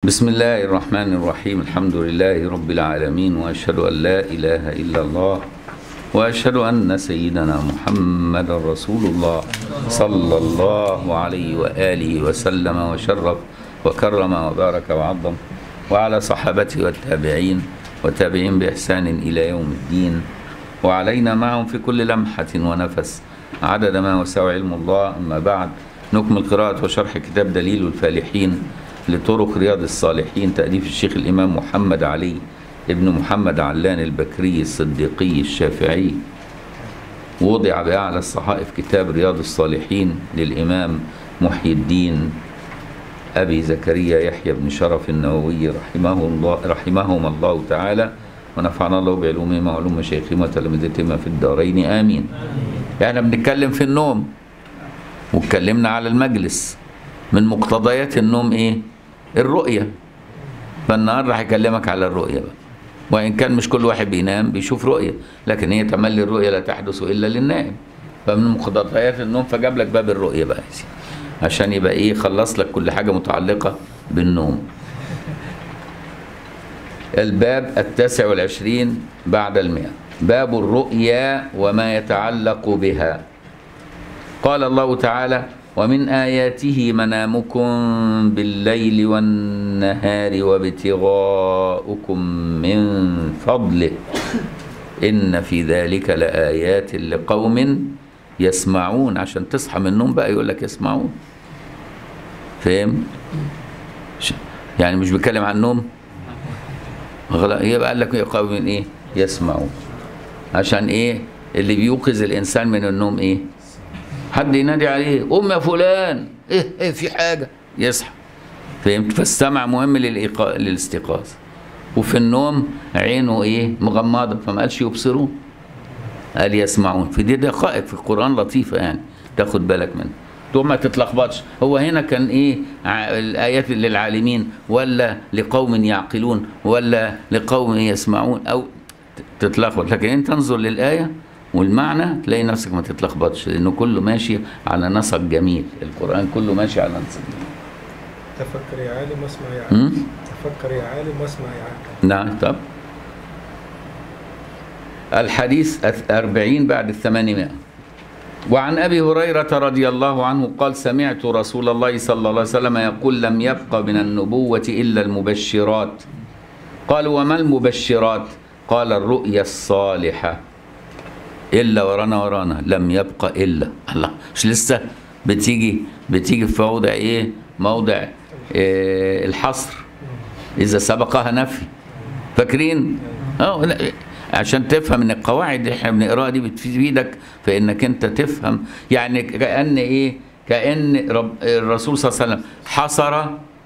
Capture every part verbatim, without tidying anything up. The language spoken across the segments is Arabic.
بسم الله الرحمن الرحيم. الحمد لله رب العالمين، وأشهد أن لا إله إلا الله، وأشهد أن سيدنا محمد رسول الله صلى الله عليه وآله وسلم وشرف وكرم وبارك وعظم، وعلى صحابته والتابعين وتابعين بإحسان إلى يوم الدين، وعلينا معهم في كل لمحة ونفس عدد ما وسع علم الله. أما بعد، نكمل قراءة وشرح كتاب دليل الفالحين لطرق رياض الصالحين، تأليف الشيخ الإمام محمد علي ابن محمد علان البكري الصديقي الشافعي، وضع بأعلى الصحائف كتاب رياض الصالحين للإمام محي الدين أبي زكريا يحيى بن شرف النووي رحمه الله رحمهما الله تعالى، ونفعنا الله بعلومهما وعلوم مشايخهما وتلامذتهما في الدارين آمين. احنا بنتكلم في النوم، واتكلمنا على المجلس. من مقتضيات النوم ايه؟ الرؤية. فالنهارده هيكلمك على الرؤية بقى، وإن كان مش كل واحد بينام بيشوف رؤية، لكن هي تملي الرؤية لا تحدث إلا للنائم. فمن مقتضيات النوم فجاب لك باب الرؤية بقى عشان يبقى ايه، خلص لك كل حاجة متعلقة بالنوم. الباب التاسع والعشرين بعد المئة، باب الرؤيا وما يتعلق بها. قال الله تعالى: ومن آياته منامكم بالليل والنهار وابتغاؤكم من فضله إن في ذلك لآيات لقوم يسمعون. عشان تصحى من النوم بقى يقول لك يسمعون. فاهم؟ يعني مش بيتكلم عن النوم، يبقى قال لك قوم ايه؟ يسمعون. عشان ايه؟ اللي بيوقظ الانسان من النوم ايه؟ حد ينادي عليه: قوم يا فلان، ايه ايه في حاجه، يصحى. فهمت؟ فالسمع مهم للإيقاظ للاستيقاظ. وفي النوم عينه ايه؟ مغمضه، فما قالش يبصرون، قال يسمعون. في دي دقائق في القران لطيفه يعني تاخد بالك منها، تو ما تتلخبطش. هو هنا كان ايه؟ الايات للعالمين ولا لقوم يعقلون ولا لقوم يسمعون، او تتلخبط. لكن انت انظر للايه والمعنى تلاقي نفسك ما تتلخبطش، لانه كله ماشي على نسق جميل. القرآن كله ماشي على نسق جميل. تفكر يا عالم واسمع يا عالم. تفكر يا عالم واسمع يا عالم. نعم. طب الحديث أربعين بعد الثمانمائة. وعن أبي هريرة رضي الله عنه قال: سمعت رسول الله صلى الله عليه وسلم يقول: لم يبق من النبوة إلا المبشرات. قالوا: وما المبشرات؟ قال: الرؤيا الصالحة. إلا ورانا ورانا لم يبقى إلا. الله، مش لسه بتيجي بتيجي في موضع إيه؟ موضع إيه؟ الحصر إذا سبقها نفي. فاكرين؟ اه عشان تفهم ان القواعد اللي احنا بنقراها دي بتفيدك في انك انت تفهم. يعني كأن ايه؟ كأن رب الرسول صلى الله عليه وسلم حصر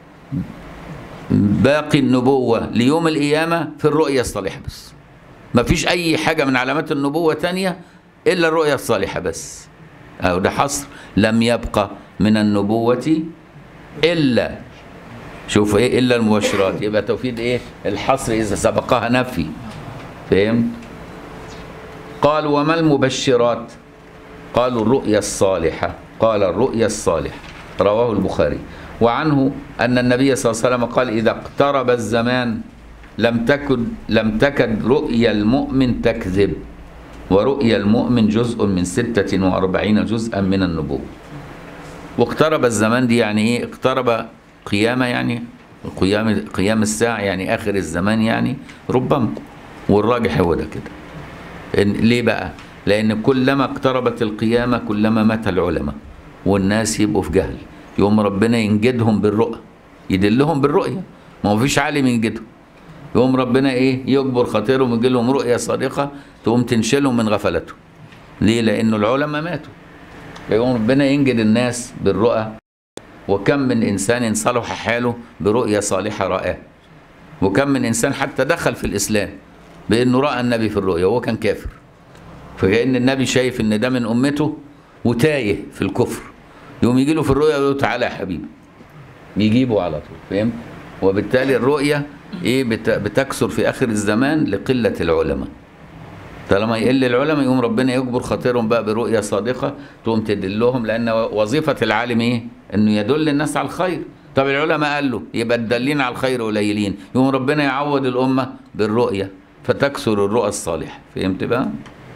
باقي النبوة ليوم القيامة في الرؤيا الصالحة بس. ما فيش اي حاجة من علامات النبوة تانية الا الرؤيا الصالحة بس. او ده حصر. لم يبقى من النبوة الا، شوف ايه؟ الا المبشرات. يبقى توفيد ايه؟ الحصر اذا سبقها نفي. فهمت؟ قال: وما المبشرات؟ قالوا: الرؤيا الصالحة. قال: الرؤيا الصالحة. رواه البخاري. وعنه أن النبي صلى الله عليه وسلم قال: إذا اقترب الزمان لم تكن لم تكد رؤيا المؤمن تكذب، ورؤيا المؤمن جزء من ستة وأربعين جزءا من النبوة. واقترب الزمان دي يعني ايه؟ اقترب قيامة، يعني قيام قيام الساعة، يعني آخر الزمان يعني ربما. والراجح هو ده كده. ليه بقى؟ لأن كلما اقتربت القيامة كلما مات العلماء والناس يبقوا في جهل، يوم ربنا ينجدهم بالرؤى، يدلهم بالرؤية. ما هو فيش عالم ينجدهم، يوم ربنا ايه؟ يجبر خاطرهم ويجي لهم رؤية صادقة تقوم تنشلهم من غفلتهم. ليه؟ لأنه العلماء ماتوا. يوم ربنا ينجد الناس بالرؤى. وكم من إنسان صلح حاله برؤية صالحة رآه، وكم من إنسان حتى دخل في الإسلام بأنه رأى النبي في الرؤيا وهو كان كافر، فكأن النبي شايف إن ده من أمته وتايه في الكفر، يوم يجي له في الرؤيا يقول له: تعالى يا حبيبي، يجيبه على طول. فهم؟ وبالتالي الرؤيا إيه؟ بتكثر في آخر الزمان لقلة العلماء. طالما يقل العلماء يقوم ربنا يجبر خاطرهم بقى برؤيا صادقة تقوم تدلهم، لأن وظيفة العالم إيه؟ إنه يدل الناس على الخير، طب العلماء قال له يبقى الدالين على الخير قليلين، يقوم ربنا يعوض الامه بالرؤيه فتكثر الرؤى الصالحه. فهمت بقى؟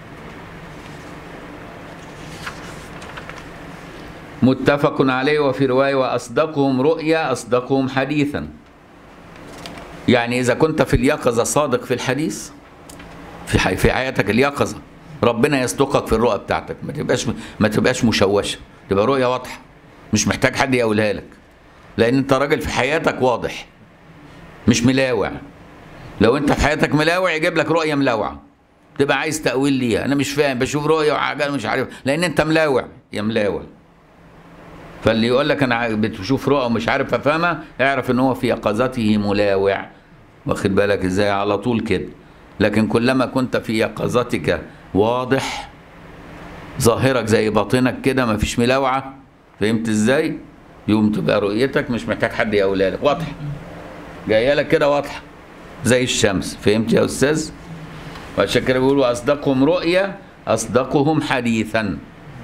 متفق عليه. وفي روايه واصدقهم رؤيا اصدقهم حديثا. يعني اذا كنت في اليقظه صادق في الحديث، في حي في حياتك اليقظه، ربنا يصدقك في الرؤى بتاعتك، ما تبقاش ما تبقاش مشوشه، تبقى رؤيه واضحه مش محتاج حد يقولها لك، لان انت راجل في حياتك واضح مش ملاوع. لو انت في حياتك ملاوع يجيب لك رؤيه ملاوعه تبقى عايز تاويل ليها، انا مش فاهم بشوف رؤيه وحاجه مش عارف، لان انت ملاوع يا ملاوع. فاللي يقول لك انا بتشوف رؤى ومش عارف افهمها، اعرف ان هو في يقظته ملاوع، واخد بالك ازاي؟ على طول كده. لكن كلما كنت في يقظتك واضح، ظاهرك زي باطنك كده ما فيش ملاوعه، فهمت ازاي؟ يوم تبقى رؤيتك مش محتاج حد يقولها لك، واضحه جايه لك كده واضحه زي الشمس. فهمت يا استاذ؟ وعشان كده بيقولوا اصدقهم رؤيا اصدقهم حديثا.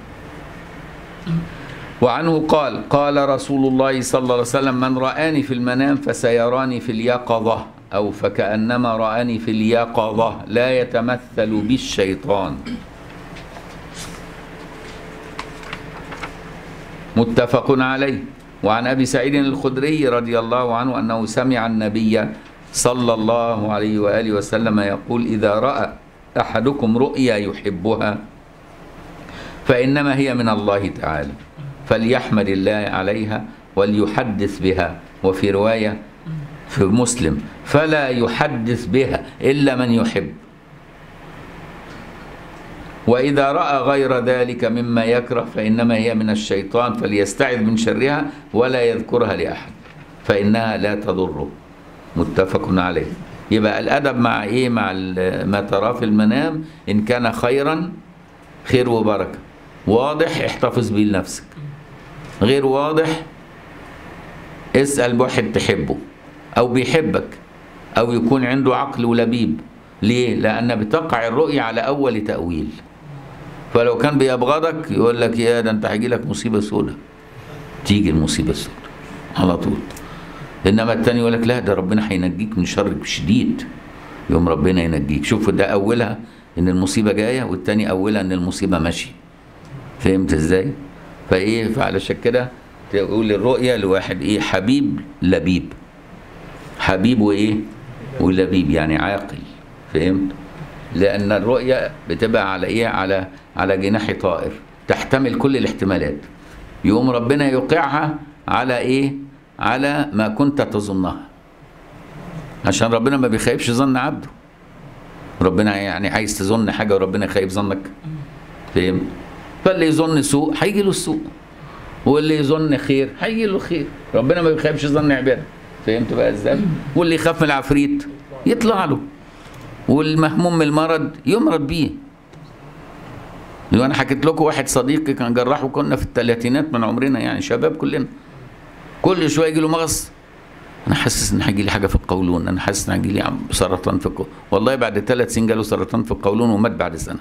وعنه قال قال رسول الله صلى الله عليه وسلم من رآني في المنام فسيراني في اليقظة، أو فكأنما رآني في اليقظة لا يتمثل بالشيطان. متفق عليه. وعن أبي سعيد الخدري رضي الله عنه أنه سمع النبي صلى الله عليه وآله وسلم يقول إذا رأى أحدكم رؤيا يحبها فإنما هي من الله تعالى فليحمد الله عليها وليحدث بها. وفي رواية في مسلم فلا يحدث بها إلا من يحب. وإذا رأى غير ذلك مما يكره فإنما هي من الشيطان فليستعذ من شرها ولا يذكرها لأحد فإنها لا تضره. متفق عليه. يبقى الأدب مع إيه؟ مع ما تراه في المنام، إن كان خيرا خير وبركة، واضح احتفظ بيه لنفسك، غير واضح اسأل واحد تحبه أو بيحبك أو يكون عنده عقل ولبيب. ليه؟ لأن بتقع الرؤية على أول تأويل، فلو كان بيبغضك يقول لك يا ده أنت هيجي لك مصيبة سودة، تيجي المصيبة السودة على طول. إنما التاني يقول لك لا ده ربنا هينجيك من شر شديد، يوم ربنا ينجيك. شوف ده أولها إن المصيبة جاية، والتاني أولها إن المصيبة ماشية. فهمت إزاي؟ فإيه؟ فعلشان كده تقول الرؤية لواحد إيه؟ حبيب لبيب. حبيب وإيه؟ ولبيب يعني عاقل. فهمت؟ لأن الرؤية بتبقى على إيه؟ على على جناح طائر تحتمل كل الاحتمالات، يقوم ربنا يوقعها على إيه؟ على ما كنت تظنها، عشان ربنا ما بيخيبش ظن عبده. ربنا يعني عايز تظن حاجة وربنا يخيب ظنك؟ فهمت؟ فاللي يظن سوء هيجي له السوء، واللي يظن خير هيجي له خير. ربنا ما بيخيبش ظن عباده. فهمت بقى ازاي؟ واللي يخاف من العفريت يطلع له، والمهموم من المرض يمرض بيه. لو انا حكيت لكم واحد صديقي كان جراح وكنا في الثلاثينات من عمرنا، يعني شباب كلنا، كل شويه يجي له مغص، انا حاسس ان هيجي لي حاجه في القولون، انا حاسس ان هيجي لي سرطان في القولون. والله بعد ثلاث سنين جاله سرطان في القولون ومات بعد سنه.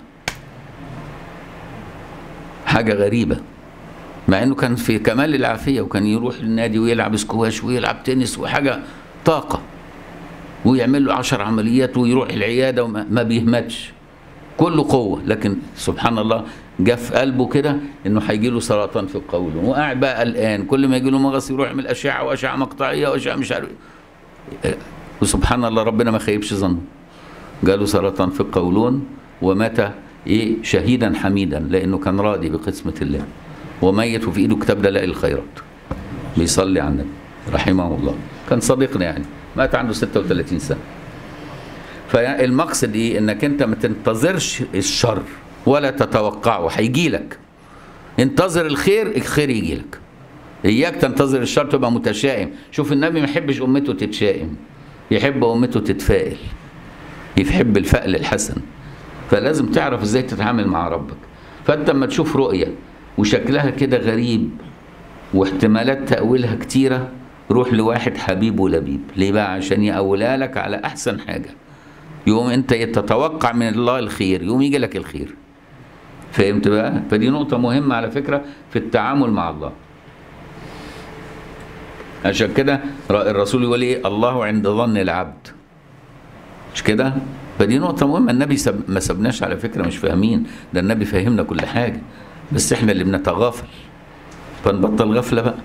حاجه غريبه، مع انه كان في كمال العافيه وكان يروح النادي ويلعب سكواش ويلعب تنس وحاجه طاقه، ويعمل له عشر عمليات ويروح العياده وما بيهمتش، كله قوه. لكن سبحان الله جه في قلبه كده انه هيجي له سرطان في القولون، وقاعد بقى قلقان، كل ما يجي له مغص يروح يعمل اشعه واشعه مقطعيه واشعه مش عارف. وسبحان الله ربنا ما خيبش ظنه، جاله سرطان في القولون ومات ايه؟ شهيدا حميدا، لانه كان راضي بقسمه الله، وميت وفي ايده كتاب دلائل الخيرات بيصلي على النبي رحمه الله. كان صديقنا يعني، مات عنده ستة وثلاثين سنه. فالمقصد ايه؟ انك انت ما تنتظرش الشر ولا تتوقعه، هيجي لك. انتظر الخير، الخير يجي لك. اياك تنتظر الشر تبقى متشائم. شوف النبي ما يحبش امته تتشائم، يحب امته تتفائل، يحب الفأل الحسن. فلازم تعرف ازاي تتعامل مع ربك. فانت لما تشوف رؤيه وشكلها كده غريب واحتمالات تأويلها كتيرة، روح لواحد حبيب ولبيب. ليه بقى؟ عشان يأولها لك على أحسن حاجة، يوم أنت تتوقع من الله الخير، يوم يجي لك الخير. فهمت بقى؟ فدي نقطة مهمة على فكرة في التعامل مع الله. عشان كده الرسول يقول ايه؟ الله عند ظن العبد. مش كده؟ فدي نقطة مهمة. النبي سب... ما سبناش على فكرة مش فاهمين، ده النبي فهمنا كل حاجة، بس احنا اللي بنتغافل، فنبطل غفلة بقى.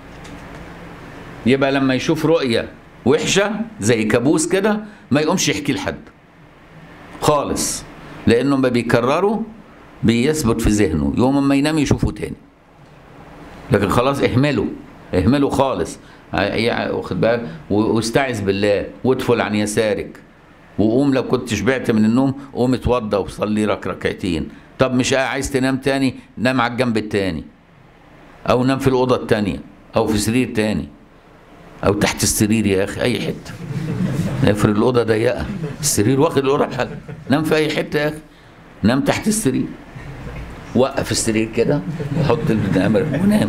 يبقى لما يشوف رؤية وحشة زي كابوس كده ما يقومش يحكي لحد خالص، لأنه ما بيكرره بيثبت في ذهنه، يوم ما ينام يشوفه تاني. لكن خلاص اهمله اهمله خالص، واخد بالك، واستعذ بالله وادفل عن يسارك، وقوم لو كنت شبعت من النوم قوم اتوضى وصلي لك ركعتين. طب مش عايز تنام تاني، نام على الجنب التاني، او نام في الاوضه التانيه، او في سرير تاني، او تحت السرير يا اخي، اي حته. افرض الاوضه ضيقه، السرير واخد الاوضه بحالها، نام في اي حته يا اخي، نام تحت السرير، وقف السرير كده وحط النمر ونام.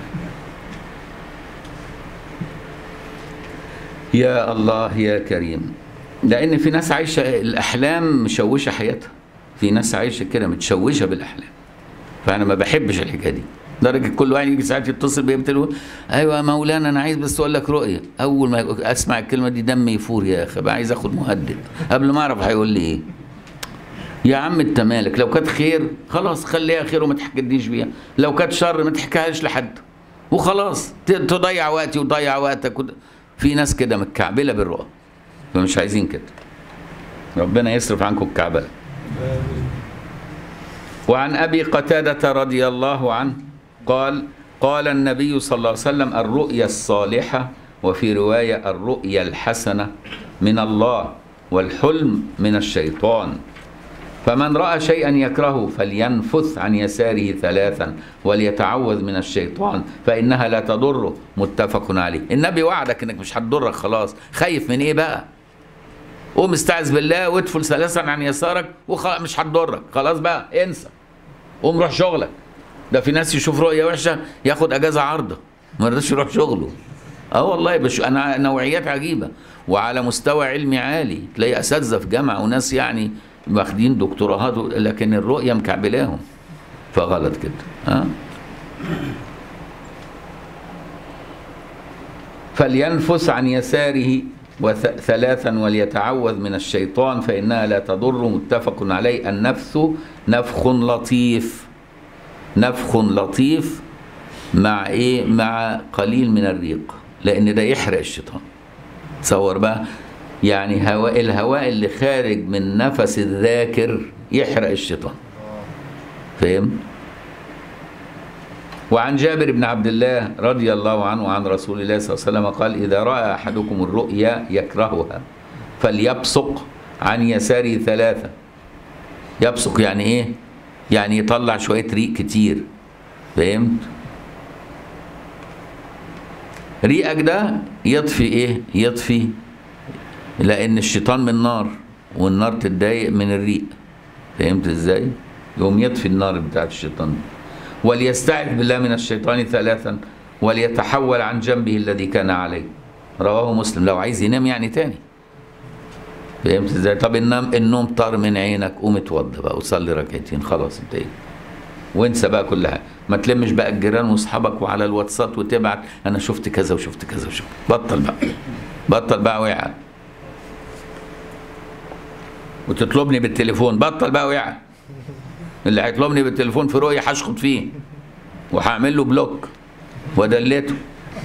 يا الله يا كريم. لان في ناس عايشه الاحلام مشوشه حياتها، في ناس عايشه كده متشوشه بالاحلام، فانا ما بحبش الحكايه دي. درجه كل واحد يجي ساعات يتصل بيا يقول ايوه يا مولانا انا عايز بس اقول لك رؤيه، اول ما اسمع الكلمه دي دمي يفور يا اخي، بقى عايز اخد مهدد قبل ما اعرف هيقول لي ايه. يا عم انت مالك، لو كانت خير خلاص خليها خير وما تحكيش بيها، لو كانت شر ما تحكيهاش لحد وخلاص، تضيع وقتي وتضيع وقتك. في ناس كده متكعبله بالرؤى، فمش عايزين كده. ربنا يصرف عنكم الكعبله. وعن ابي قتاده رضي الله عنه قال قال النبي صلى الله عليه وسلم الرؤيا الصالحه، وفي روايه الرؤيا الحسنه من الله، والحلم من الشيطان، فمن رأى شيئا يكرهه فلينفث عن يساره ثلاثا وليتعوذ من الشيطان فإنها لا تضره، متفق عليه. النبي وعدك انك مش هتضرك، خلاص خايف من ايه بقى؟ قوم استعذ بالله وادفل ثلاثا عن يسارك وخلاص مش هتضرك، خلاص بقى انسى، قوم روح شغلك. ده في ناس يشوف رؤية وحشة ياخد اجازة عارضة ما يرضاش يروح شغله. اه والله بش انا نوعيات عجيبة وعلى مستوى علمي عالي، تلاقي اساتذة في جامعة وناس يعني واخدين دكتوراهات، لكن الرؤية مكعبلاهم، فغلط كده. ها فلينفس عن يساره ثلاثا وليتعوذ من الشيطان فإنها لا تضر، متفق عليه. النفث نفخ لطيف، نفخ لطيف مع ايه؟ مع قليل من الريق، لان ده يحرق الشيطان. تصور بقى يعني هواء الهواء اللي خارج من نفس الذاكر يحرق الشيطان، فهم؟ وعن جابر بن عبد الله رضي الله عنه عن رسول الله صلى الله عليه وسلم قال إذا رأى أحدكم الرؤيا يكرهها فليبصق عن يساره ثلاثة. يبصق يعني إيه؟ يعني يطلع شوية ريق كتير، فهمت؟ ريقك ده يطفي إيه؟ يطفي، لأن الشيطان من نار والنار تتضايق من الريق، فهمت إزاي؟ يقوم يطفي النار بتاعت الشيطان دي. وليستعذ بالله من الشيطان ثلاثا وليتحول عن جنبه الذي كان عليه، رواه مسلم. لو عايز ينام يعني تاني، فهمت ازاي؟ طب النوم النوم طار من عينك، قوم اتوضى بقى وصلي ركعتين، خلاص انتهينا، وانسى بقى كل حاجه. ما تلمش بقى الجيران واصحابك وعلى الواتساب وتبعت انا شفت كذا وشفت كذا وشفت، بطل بقى، بطل بقى وقع. وتطلبني بالتليفون، بطل بقى وقع. اللي هيطلبني بالتليفون في رؤية هشخط فيه وهعمل له بلوك ودلته.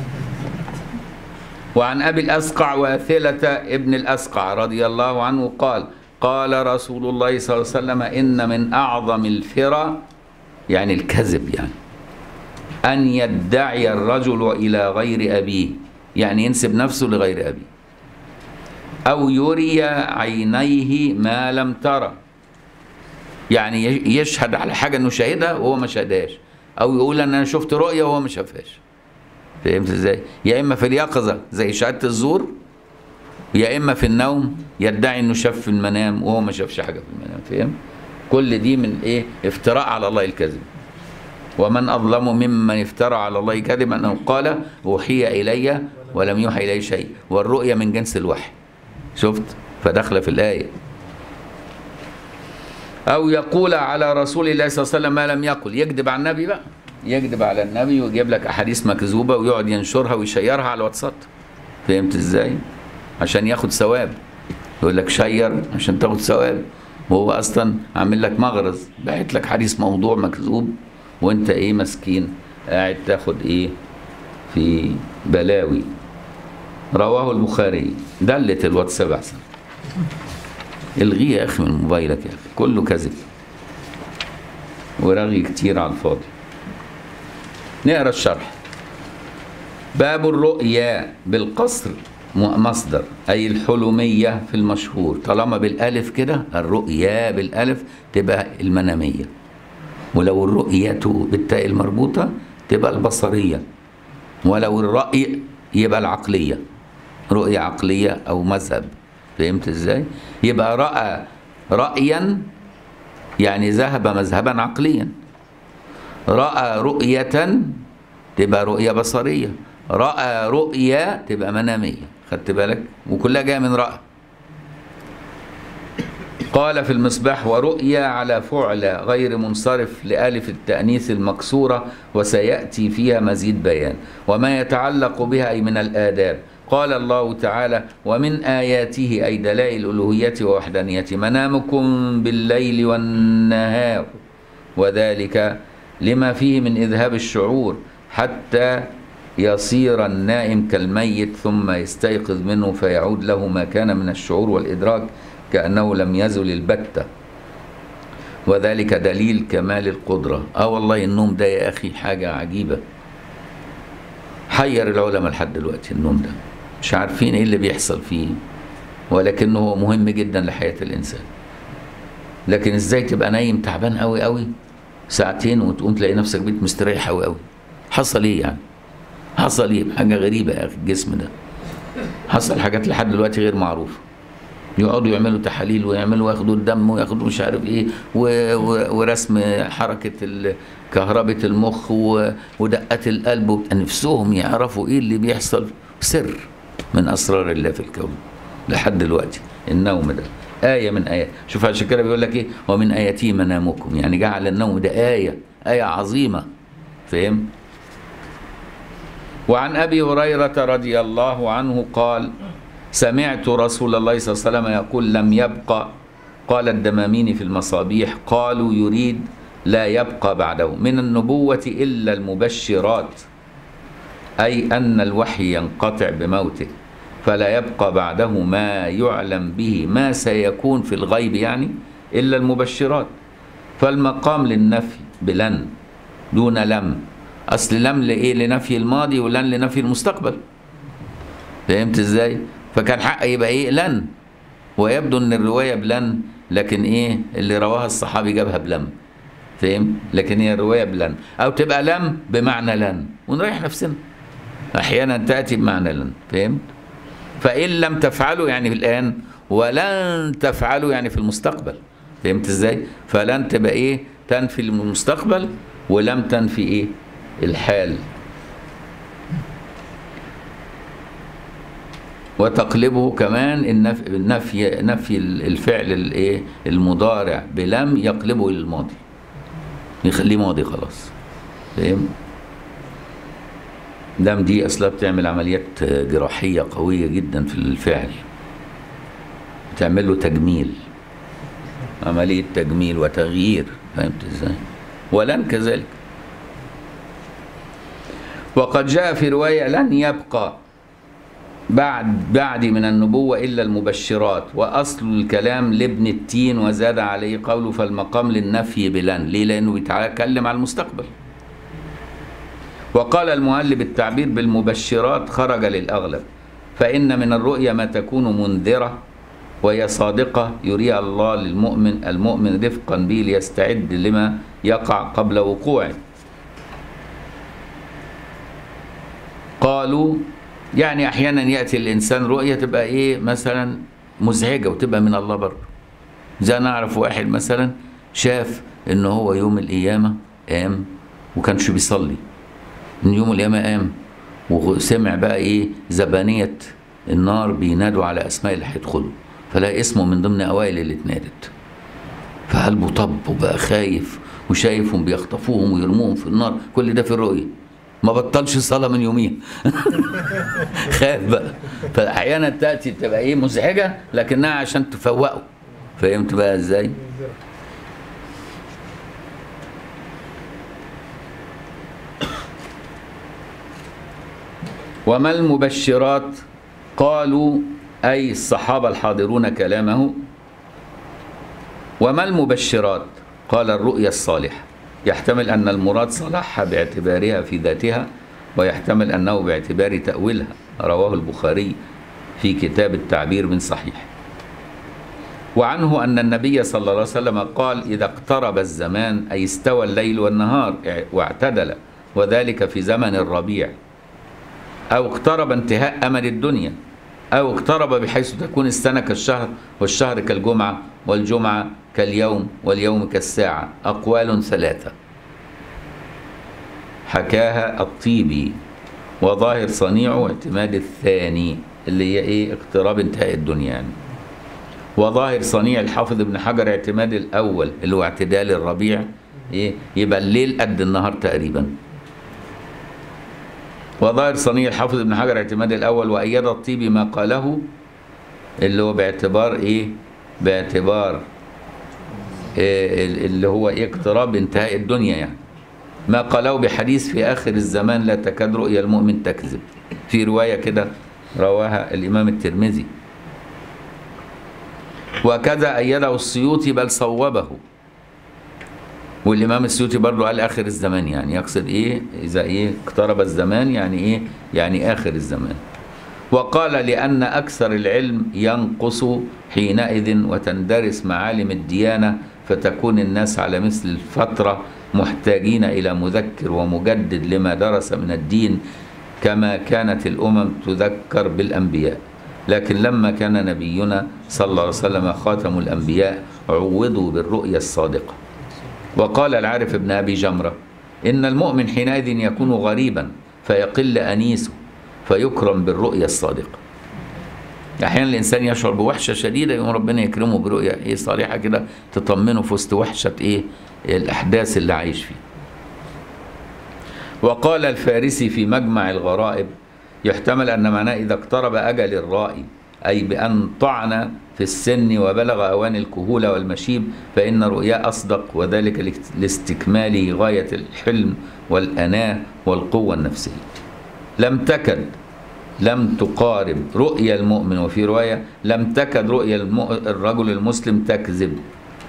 وعن أبي الأسقع واثلة ابن الأسقع رضي الله عنه قال قال رسول الله صلى الله عليه وسلم إن من أعظم الفرى، يعني الكذب، يعني أن يدعي الرجل إلى غير أبيه، يعني ينسب نفسه لغير أبيه، أو يري عينيه ما لم ترى، يعني يشهد على حاجة انه شاهدها وهو ما شاهدهاش، او يقول ان انا شفت رؤية وهو ما شافهاش، فهمت ازاي؟ يا اما في اليقظة زي شهادة الزور، يا اما في النوم يدعي انه شاف في المنام وهو ما شافش حاجة في المنام، فهم؟ كل دي من ايه؟ افتراء على الله الكذب. ومن اظلم ممن افترى على الله كذبا انه قال اوحي الي ولم يوحى الي شيء، والرؤيا من جنس الوحي، شفت؟ فدخل في الآية. أو يقول على رسول الله صلى الله عليه وسلم ما لم يقل، يكذب على النبي بقى، يكذب على النبي ويجيب لك احاديث مكذوبه ويقعد ينشرها ويشيرها على الواتساب. فهمت ازاي؟ عشان ياخد ثواب. يقول لك شير عشان تاخد ثواب، وهو اصلا عامل لك مغرز، باعت لك حديث موضوع مكذوب وانت ايه مسكين قاعد تاخد ايه في بلاوي. رواه البخاري. دلت الواتساب احسن. الغيه يا اخي من موبايلك يا اخي، كله كذب ورغي كتير على الفاضي. نقرا الشرح. باب الرؤيا بالقصر مصدر، أي الحلمية في المشهور. طالما بالألف كده الرؤيا بالألف تبقى المنامية، ولو الرؤية بالتاء المربوطة تبقى البصرية، ولو الرأي يبقى العقلية، رؤية عقلية أو مذهب. فهمت إزاي؟ يبقى رأى رأيا يعني ذهب مذهبا عقليا، رأى رؤية تبقى رؤية بصرية، رأى رؤية تبقى منامية. خدت بالك؟ وكلها جاية من رأى. قال في المصباح: ورؤيا على فعل غير منصرف لألف التأنيث المكسورة، وسيأتي فيها مزيد بيان. وما يتعلق بها أي من الآداب. قال الله تعالى: ومن آياته أي دلائل ألوهية ووحدانية منامكم بالليل والنهار، وذلك لما فيه من إذهاب الشعور حتى يصير النائم كالميت ثم يستيقظ منه فيعود له ما كان من الشعور والإدراك كأنه لم يزل البتة، وذلك دليل كمال القدرة. آه والله النوم ده يا أخي حاجة عجيبة، حير العلماء لحد دلوقتي. النوم ده مش عارفين إيه اللي بيحصل فيه، ولكنه هو مهم جدا لحياة الإنسان. لكن إزاي تبقى نايم تعبان قوي قوي ساعتين وتقوم تلاقي نفسك بيت مستريح قوي قوي؟ حصل إيه يعني؟ حصل إيه؟ حاجة غريبة يا أخي الجسم ده. حصل حاجات لحد دلوقتي غير معروفة. يقعدوا يعملوا تحاليل ويعملوا ياخدوا الدم وياخدوا مش عارف ايه و... و... ورسم حركة كهربة المخ و... ودقات القلب وبت... نفسهم يعرفوا ايه اللي بيحصل. سر من اسرار الله في الكون لحد دلوقتي. النوم ده آية من آيات. شوف عشان كده بيقول لك ايه: ومن آياته منامكم، يعني جعل النوم ده آية آية عظيمة. فهم؟ وعن أبي هريرة رضي الله عنه قال: سمعت رسول الله صلى الله عليه وسلم يقول: لم يبقى، قال الدمامين في المصابيح، قالوا يريد لا يبقى بعده من النبوة إلا المبشرات، أي أن الوحي ينقطع بموته فلا يبقى بعده ما يعلم به ما سيكون في الغيب، يعني إلا المبشرات. فالمقام للنفي بلن دون لم. أصل لم لإيه؟ لنفي الماضي، ولن لنفي المستقبل. فهمت إزاي؟ فكان حق يبقى ايه؟ لن. ويبدو ان الروايه بلن، لكن ايه اللي رواها الصحابي جابها بلم. فهم؟ لكن هي الروايه بلن، او تبقى لم بمعنى لن، ونريح نفسنا. احيانا تاتي بمعنى لن. فهمت؟ فان لم تفعلوا يعني في الان، ولن تفعلوا يعني في المستقبل. فهمت ازاي؟ فلن تبقى ايه؟ تنفي المستقبل، ولم تنفي ايه؟ الحال. وتقلبه كمان النفي نفي نفي الفعل الايه المضارع بلم يقلبه للماضي، يخليه ماضي خلاص. فاهم؟ لم دي اصلا بتعمل عمليات جراحيه قويه جدا في الفعل، بتعمل له تجميل، عمليه تجميل وتغيير. فهمت ازاي؟ ولن كذلك. وقد جاء في روايه: لن يبقى بعد بعد من النبوة إلا المبشرات. وأصل الكلام لابن التين، وزاد عليه قوله: فالمقام للنفي بلن. ليه؟ لأنه بيتكلم على المستقبل. وقال المؤلف: التعبير بالمبشرات خرج للأغلب، فإن من الرؤيا ما تكون منذرة وهي صادقة يريها الله للمؤمن المؤمن رفقا به ليستعد لما يقع قبل وقوعه. قالوا يعني احيانا ياتي الانسان رؤيه تبقى ايه مثلا مزعجه وتبقى من الله برضه. زي نعرف واحد مثلا شاف ان هو يوم القيامه قام وكانش بيصلي، من يوم القيامه قام وسمع بقى ايه زبانيه النار بينادوا على اسماء اللي هيدخلوا، فلا اسمه من ضمن اوائل اللي اتنادت، فقلبه طب وبقى خايف وشايفهم بيخطفوهم ويرموهم في النار، كل ده في الرؤية. ما بطلش صلاة من يومين خاف بقى. فأحيانا تأتي تبقى إيه مزعجة لكنها عشان تفوقه. فهمت بقى إزاي؟ وما المبشرات؟ قالوا أي الصحابة الحاضرون كلامه. وما المبشرات؟ قال الرؤيا الصالحة، يحتمل أن المراد صلاحها باعتبارها في ذاتها، ويحتمل أنه باعتبار تأويلها. رواه البخاري في كتاب التعبير من صحيح. وعنه أن النبي صلى الله عليه وسلم قال إذا اقترب الزمان أي استوى الليل والنهار واعتدل، وذلك في زمن الربيع، أو اقترب انتهاء أمل الدنيا، أو اقترب بحيث تكون السنة كالشهر، والشهر كالجمعة، والجمعة كاليوم، واليوم كالساعة. أقوال ثلاثة حكاها الطيبي، وظاهر صنيعه اعتماد الثاني اللي هي إيه اقتراب انتهاء الدنيا يعني. وظاهر صنيع الحافظ ابن حجر اعتماد الأول اللي هو اعتدال الربيع، إيه يبقى الليل قد النهار تقريبا. وظاهر صنيع الحافظ ابن حجر اعتماد الأول، وأيد الطيبي ما قاله اللي هو باعتبار إيه باعتبار إيه اللي هو إيه اقتراب انتهاء الدنيا يعني. ما قاله بحديث في آخر الزمان لا تكاد رؤيا المؤمن تكذب، في رواية كده رواها الإمام الترمذي. وكذا أيده السيوطي بل صوبه، والإمام السيوطي برضو قال آخر الزمان، يعني يقصد إيه إذا إيه اقترب الزمان يعني إيه يعني آخر الزمان. وقال لأن أكثر العلم ينقص حينئذ وتندرس معالم الديانة، فتكون الناس على مثل الفترة محتاجين إلى مذكر ومجدد لما درس من الدين، كما كانت الأمم تذكر بالأنبياء. لكن لما كان نبينا صلى الله عليه وسلم خاتم الأنبياء عوضوا بالرؤيا الصادقة. وقال العارف ابن أبي جمرة إن المؤمن حينئذ يكون غريبا فيقل أنيسه فيكرم بالرؤيا الصادقة. أحيانا الإنسان يشعر بوحشة شديدة، يوم ربنا يكرمه برؤيا إيه صالحة كده تطمنه في وسط وحشة إيه الأحداث اللي عايش فيه. وقال الفارسي في مجمع الغرائب يحتمل أن معناه إذا اقترب أجل الرائي، أي بأن طعن في السن وبلغ أوان الكهولة والمشيب، فإن رؤياه أصدق، وذلك لاستكمال غاية الحلم والأناة والقوة النفسية. لم تكد لم تقارب رؤيا المؤمن، وفي رواية لم تكد رؤيا الرجل المسلم تكذب.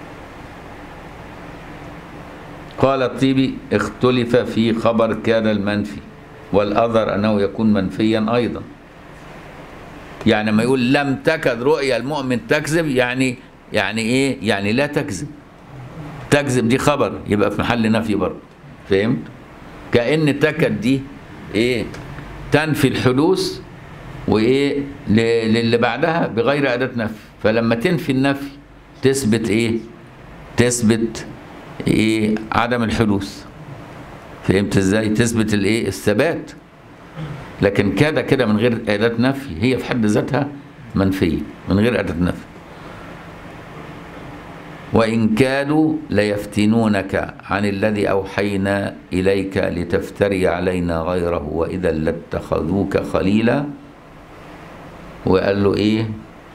قال الطيبي اختلف في خبر كاد المنفي، والأظهر أنه يكون منفيا أيضا. يعني ما يقول لم تكد رؤيا المؤمن تكذب يعني يعني إيه يعني لا تكذب. تكذب دي خبر يبقى في محل نفي برضه. فهمت؟ كأن تكد دي إيه تنفي الحدوث وإيه للي بعدها بغير أداة نفي، فلما تنفي النفي تثبت إيه تثبت إيه عدم الحدوث. فهمت إزاي؟ تثبت الإيه الثبات. لكن كده كده من غير أداة نفي هي في حد ذاتها منفية من غير أداة نفي. وإن كادوا ليفتنونك عن الذي أوحينا إليك لتفتري علينا غيره وإذا لاتخذوك خليلا. وقال له إيه؟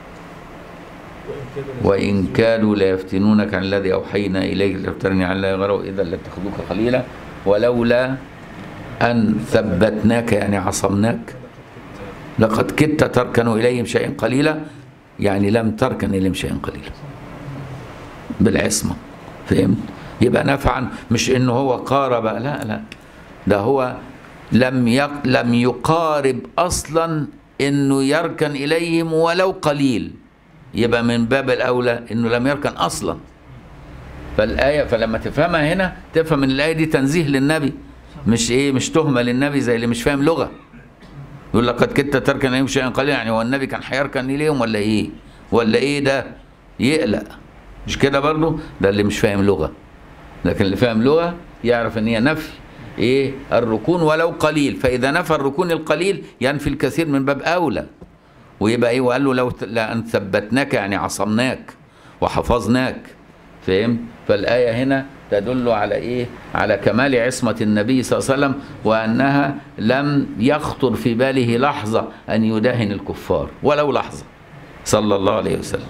وإن كادوا ليفتنونك عن الذي أوحينا إليك لتفتري علينا غيره وإذا لاتخذوك خليلا ولولا أن ثبتناك يعني عصمناك لقد كدت تركن إليهم شيئا قليلا، يعني لم تركن إليهم شيئا قليلا بالعصمة. فهمت؟ يبقى نفعا مش إنه هو قارب، لا لا ده هو لم يق... لم يقارب أصلا إنه يركن إليهم ولو قليل، يبقى من باب الأولى إنه لم يركن أصلا. فالآية فلما تفهمها هنا تفهم إن الآية دي تنزيه للنبي، مش إيه مش تهمة للنبي زي اللي مش فاهم لغة يقول لقد كدت تركن إليهم شيئا قليلا، يعني هو النبي كان هيركن إليهم ولا إيه ولا إيه ده يقلق. مش كده برضه؟ ده اللي مش فاهم لغة. لكن اللي فاهم لغة يعرف ان هي نفي ايه الركون ولو قليل، فاذا نفى الركون القليل ينفي الكثير من باب اولى. ويبقى ايه وقال له لو لان ثبتناك يعني عصمناك وحفظناك. فهمت؟ فالايه هنا تدل على إيه؟ على كمال عصمة النبي صلى الله عليه وسلم، وأنها لم يخطر في باله لحظة أن يداهن الكفار ولو لحظة صلى الله عليه وسلم.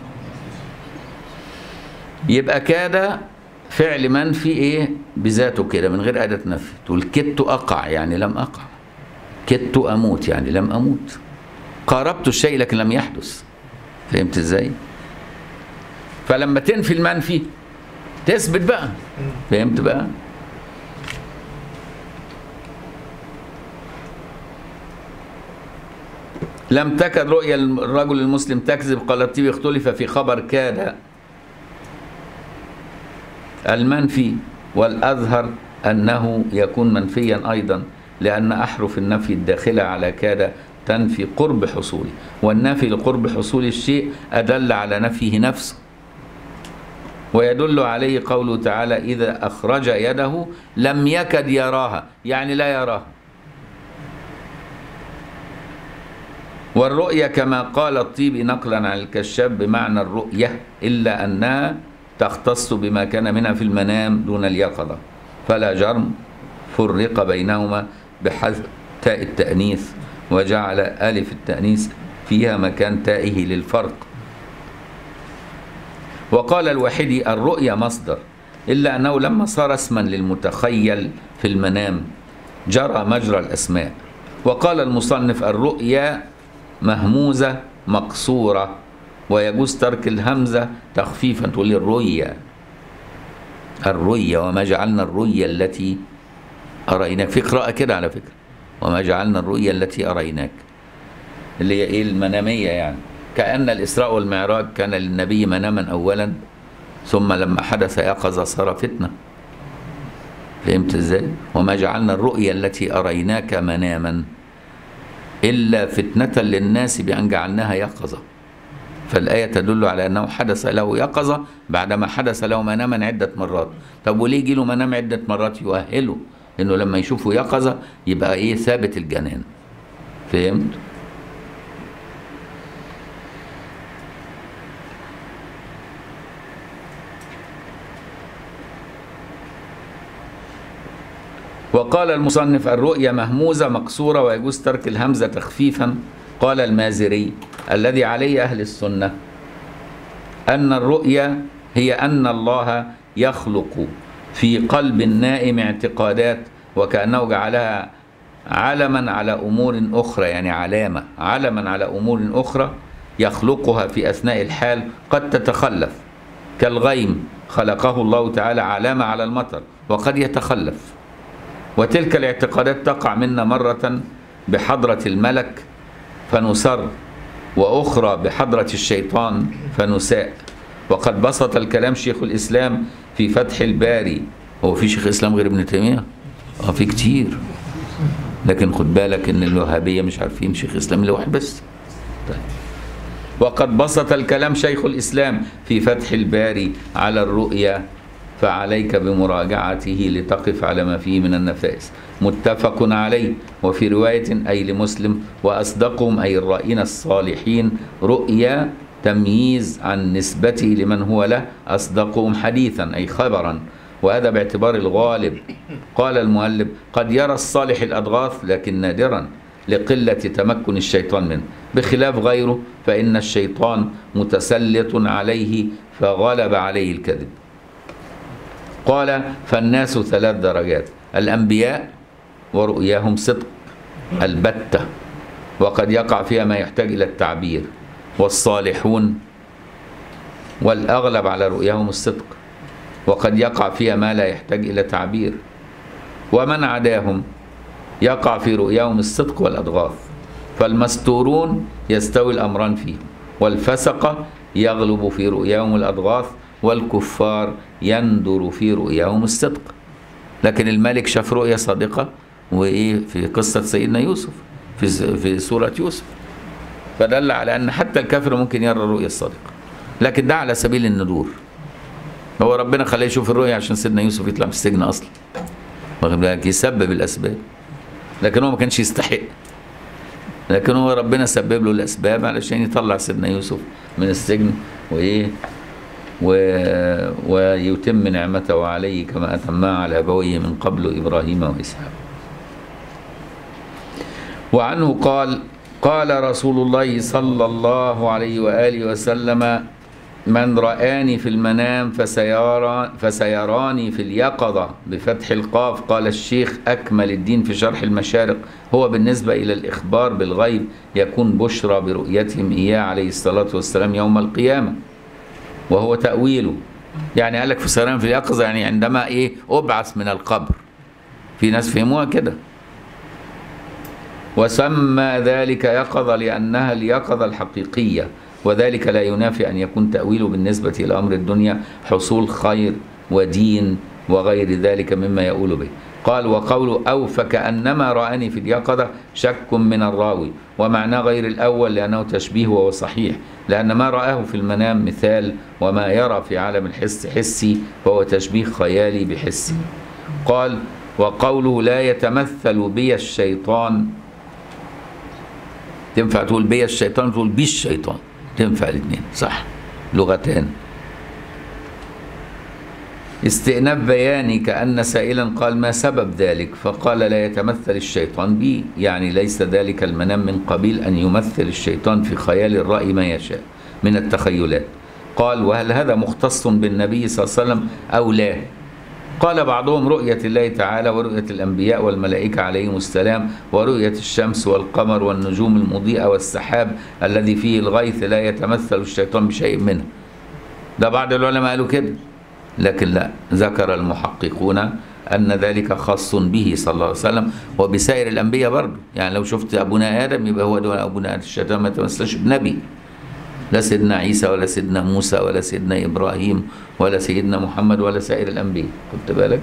يبقى كاد فعل منفي إيه؟ بذاته كده من غير أداة نفي، تقول كدت أقع يعني لم أقع، كدت أموت يعني لم أموت، قاربت الشيء لكن لم يحدث. فهمت إزاي؟ فلما تنفي المنفي تثبت بقى. فهمت بقى؟ لم تكد رؤيا الرجل المسلم تكذب. قال الطيبي اختلف في خبر كاد المنفي، والأظهر أنه يكون منفيا أيضا، لأن أحرف النفي الداخلة على كاد تنفي قرب حصوله، والنفي لقرب حصول الشيء أدل على نفيه نفسه. ويدل عليه قوله تعالى إذا أخرج يده لم يكد يراها، يعني لا يراها. والرؤية كما قال الطيبي نقلا عن الكشاف بمعنى الرؤية، إلا أنها تختص بما كان منها في المنام دون اليقظة، فلا جرم فرق بينهما بحذف تاء التأنيث، وجعل ألف التأنيث فيها مكان تائه للفرق. وقال الواحدي الرؤيا مصدر، إلا أنه لما صار اسما للمتخيل في المنام جرى مجرى الأسماء. وقال المصنف الرؤيا مهموزة مقصورة، ويجوز ترك الهمزة تخفيفا، تقول لي الرؤيا الرؤيا وما جعلنا الرؤيا التي أريناك. في قراءة كده على فكرة، وما جعلنا الرؤيا التي أريناك، اللي هي إيه؟ المنامية، يعني كأن الإسراء والمعراج كان للنبي مناما أولا، ثم لما حدث يقظة صار فتنة. فهمت إزاي؟ وما جعلنا الرؤيا التي أريناك مناما إلا فتنة للناس بأن جعلناها يقظة. فالآية تدل على أنه حدث له يقظة بعدما حدث له مناما عدة مرات. طب وليه يجي له منام عدة مرات؟ يؤهله إنه لما يشوفه يقظة يبقى إيه؟ ثابت الجنان. فهمت؟ وقال المصنف الرؤيا مهموزة مقصورة، ويجوز ترك الهمزة تخفيفا. قال المازري الذي عليه أهل السنة أن الرؤيا هي أن الله يخلق في قلب النائم اعتقادات، وكأنه جعلها علما على أمور أخرى، يعني علامة علما على أمور أخرى يخلقها في أثناء الحال قد تتخلف، كالغيم خلقه الله تعالى علامة على المطر وقد يتخلف. وتلك الاعتقادات تقع منا مرة بحضرة الملك فنسر، وأخرى بحضرة الشيطان فنساء. وقد بسط الكلام شيخ الإسلام في فتح الباري. هو في شيخ إسلام غير ابن تيمية؟ اه في كتير، لكن خد بالك ان الوهابية مش عارفين شيخ إسلام اللي واحد بس. طيب. وقد بسط الكلام شيخ الإسلام في فتح الباري على الرؤيا، فعليك بمراجعته لتقف على ما فيه من النفائس. متفق عليه. وفي رواية أي لمسلم وأصدقهم أي الرائين الصالحين رؤيا تمييز عن نسبته لمن هو له، أصدقهم حديثا أي خبرا، وهذا باعتبار الغالب. قال المؤلف قد يرى الصالح الأضغاث لكن نادرا لقلة تمكن الشيطان منه، بخلاف غيره فإن الشيطان متسلط عليه فغلب عليه الكذب. قال فالناس ثلاث درجات: الأنبياء ورؤياهم صدق البتة وقد يقع فيها ما يحتاج إلى التعبير، والصالحون والأغلب على رؤياهم الصدق وقد يقع فيها ما لا يحتاج إلى تعبير، ومن عداهم يقع في رؤياهم الصدق والأضغاث. فالمستورون يستوي الأمران فيهم، والفسقة يغلب في رؤياهم الأضغاث، والكفار يندر في رؤياهم الصدق. لكن الملك شاف رؤيا صادقة وإيه في قصة سيدنا يوسف في في سورة يوسف، فدل على أن حتى الكافر ممكن يرى الرؤيا الصادقة، لكن ده على سبيل الندور. هو ربنا خلاه يشوف الرؤيا عشان سيدنا يوسف يطلع من السجن أصلا، واخد بالك؟ يسبب الأسباب، لكن هو ما كانش يستحق، لكن هو ربنا سبب له الأسباب علشان يطلع سيدنا يوسف من السجن وإيه و... ويتم نعمته عليه كما أتمها على أبويه من قبل إبراهيم وإسحاق. وعنه قال قال رسول الله صلى الله عليه وآله وسلم من رآني في المنام فسيرى فسيراني في اليقظة بفتح القاف. قال الشيخ أكمل الدين في شرح المشارق هو بالنسبة إلى الإخبار بالغيب يكون بشرى برؤيتهم إياه عليه الصلاة والسلام يوم القيامة، وهو تأويله. يعني قال لك في سيران في اليقظة يعني عندما إيه أبعث من القبر، في ناس فهموها كده. وسمى ذلك يقظة لأنها اليقظة الحقيقية، وذلك لا ينافي أن يكون تأويله بالنسبة إلى أمر الدنيا حصول خير ودين وغير ذلك مما يقول به. قال وقوله أو فكأنما رآني في اليقظة شك من الراوي، ومعناه غير الأول لأنه تشبيه وهو صحيح، لأن ما رآه في المنام مثال، وما يرى في عالم الحس حسي، فهو تشبيه خيالي بحسي. قال وقوله لا يتمثل بي الشيطان، تنفع تقول بي الشيطان تقول بي الشيطان، تنفع الاثنين صح، لغتان. استئناف بياني كأن سائلا قال ما سبب ذلك، فقال لا يتمثل الشيطان بي، يعني ليس ذلك المنام من قبيل أن يمثل الشيطان في خيال الرأي ما يشاء من التخيلات. قال وهل هذا مختص بالنبي صلى الله عليه وسلم أو لا؟ قال بعضهم رؤية الله تعالى ورؤية الأنبياء والملائكة عليهم السلام ورؤية الشمس والقمر والنجوم المضيئة والسحاب الذي فيه الغيث لا يتمثل الشيطان بشيء منه. ده بعض العلماء قالوا كده، لكن لا، ذكر المحققون أن ذلك خاص به صلى الله عليه وسلم وبسائر الأنبياء برضه. يعني لو شفت أبونا آدم يبقى هو دون أبونا آدم، الشيطان ما يتمثلش بنبي، لا سيدنا عيسى ولا سيدنا موسى ولا سيدنا إبراهيم ولا سيدنا محمد ولا سائر الأنبياء. خدت بالك؟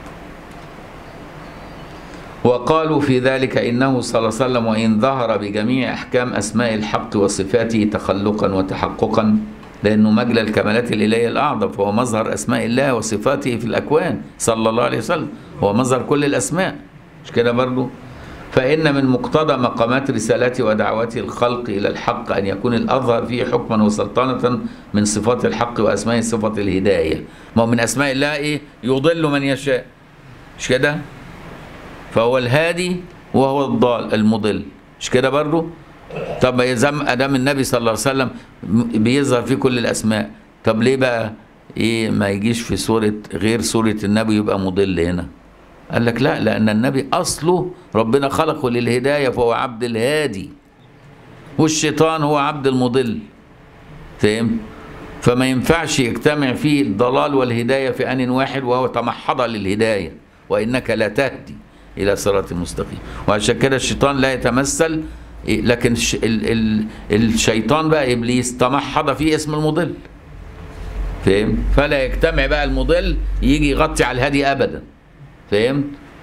وقالوا في ذلك إنه صلى الله عليه وسلم وإن ظهر بجميع أحكام أسماء الحق وصفاته تخلقا وتحققا، لأنه مجلى الكمالات الإلهية الأعظم، فهو مظهر أسماء الله وصفاته في الأكوان صلى الله عليه وسلم، هو مظهر كل الأسماء، مش كده برضو؟ فإن من مقتضى مقامات رسالته ودعوته الخلق إلى الحق أن يكون الأظهر فيه حكما وسلطنة من صفات الحق وأسماء صفة الهداية. ما هو من أسماء الله إيه؟ يضل من يشاء، مش كده؟ فهو الهادي وهو الضال المضل، مش كده برضو؟ طب يزم أدام النبي صلى الله عليه وسلم بيظهر فيه كل الأسماء، طب ليه بقى إيه ما يجيش في سورة غير سورة النبي يبقى مضل هنا؟ قال لك لا، لأن النبي أصله ربنا خلقه للهداية فهو عبد الهادي، والشيطان هو عبد المضل. فهم؟ فما ينفعش يجتمع فيه الضلال والهداية في آن واحد، وهو تمحض للهداية، وإنك لا تهدي إلى صراط المستقيم. وعشان كده الشيطان لا يتمثل، لكن ال ال الشيطان بقى إبليس تمحض فيه اسم المضل. فهم؟ فلا يجتمع بقى المضل يجي يغطي على الهادي أبدا. فهمت؟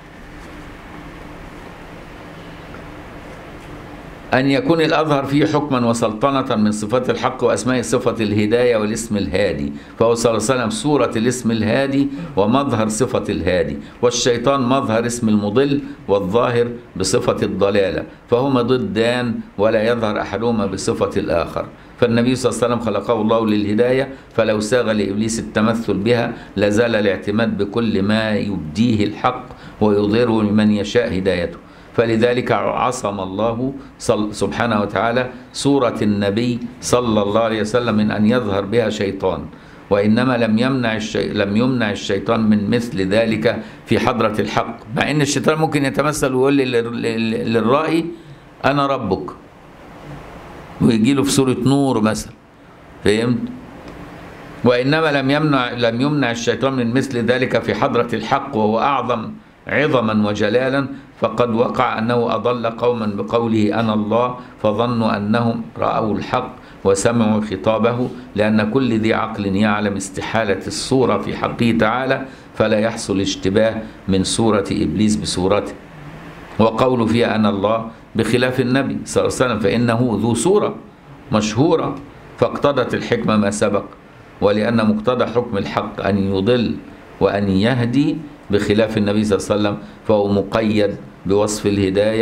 أن يكون الأظهر فيه حكما وسلطنة من صفات الحق وأسماء صفة الهداية والاسم الهادي، فهو صلى الله عليه وسلم صورة الاسم الهادي ومظهر صفة الهادي، والشيطان مظهر اسم المضل والظاهر بصفة الضلالة، فهما ضدان ولا يظهر أحدهما بصفة الآخر. فالنبي صلى الله عليه وسلم خلقه الله للهداية، فلو ساغ لإبليس التمثل بها لزال الاعتماد بكل ما يبديه الحق ويظهره لمن يشاء هدايته. فلذلك عصم الله سبحانه وتعالى صورة النبي صلى الله عليه وسلم من أن يظهر بها شيطان، وإنما لم يمنع الشي... لم يمنع الشيطان من مثل ذلك في حضرة الحق، مع أن الشيطان ممكن يتمثل ويقول للرائي أنا ربك، ويجي له في سورة نور مثلا. فهمت؟ وإنما لم يمنع لم يمنع الشيطان من مثل ذلك في حضرة الحق، وهو أعظم عظما وجلالا، فقد وقع أنه أضل قوما بقوله أنا الله، فظنوا أنهم رأوا الحق وسمعوا خطابه، لأن كل ذي عقل يعلم استحالة الصورة في حقه تعالى، فلا يحصل اشتباه من صورة إبليس بصورته. وقول فيها أنا الله بخلاف النبي صلى الله عليه وسلم، فإنه ذو صورة مشهورة، فاقتضت الحكمة ما سبق، ولأن مقتضى حكم الحق أن يضل وأن يهدي بخلاف النبي صلى الله عليه وسلم، فهو مقيد بوصف الهداية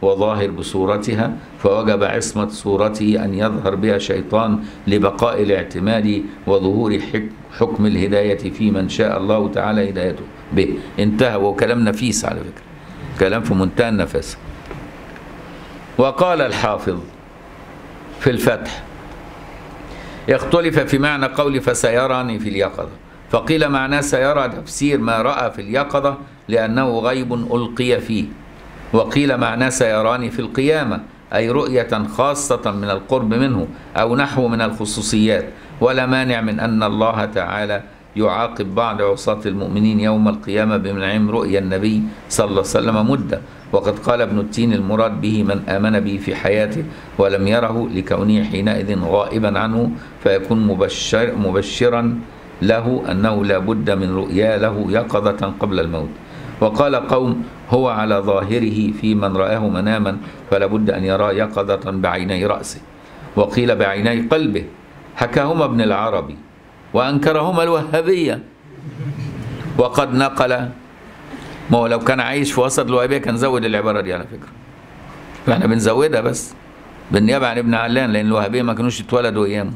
وظاهر بصورتها، فوجب عصمة صورته أن يظهر بها شيطان لبقاء الاعتماد وظهور حكم الهداية في من شاء الله تعالى هدايته به. انتهى، وكلام نفيس على فكرة، كلام في منتهى النفاسة. وقال الحافظ في الفتح: يختلف في معنى قول فسيراني في اليقظة، فقيل معناه سيرى تفسير ما رأى في اليقظة لأنه غيب ألقي فيه، وقيل معناه سيراني في القيامة أي رؤية خاصة من القرب منه أو نحو من الخصوصيات، ولا مانع من أن الله تعالى يعاقب بعض عصاة المؤمنين يوم القيامة بمنعهم رؤيا النبي صلى الله عليه وسلم مدة. وقد قال ابن التين: المراد به من آمن به في حياته ولم يره لكونه حينئذ غائبا عنه، فيكون مبشر مبشرا له أنه لا بد من رؤيا له يقظة قبل الموت. وقال قوم: هو على ظاهره في من رآه مناما فلا بد أن يراه يقظة بعيني رأسه. وقيل بعيني قلبه، حكاهما ابن العربي وأنكرهما الوهابية. وقد نقل، ما هو لو كان عايش في وسط الوهابية كان زود العبارة دي على فكرة، فاحنا بنزودها بس بالنيابة عن ابن علان، لأن الوهابية ما كانوش اتولدوا أيامه.